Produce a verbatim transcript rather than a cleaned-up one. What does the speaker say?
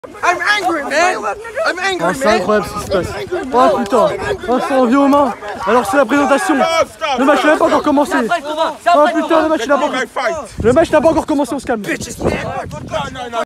I'm angry, man. I'm angry, oh, c'est incroyable ce qui se passe. Oh putain, oh, ça en vient aux mains. Alors c'est la présentation. Le match n'a pas encore commencé. Oh putain, le match n'a pas, le match n'a pas encore commencé, on se calme.